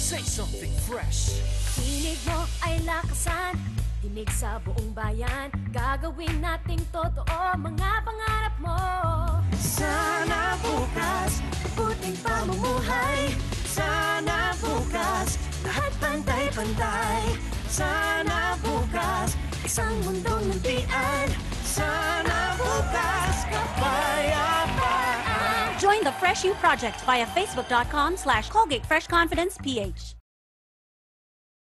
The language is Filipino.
Say something fresh. Tinig mo ay lakasan, dinig sa buong bayan. Gagawin nating totoo mga pangarap mo. Sana bukas, Buting pamumuhay, sana bukas, lahat pantay-pantay. sana bukas, Isang mundong muntian, sana bukas, kapayapaan. Join the Fresh You Project via facebook.com/ColgateFreshConfidencePH.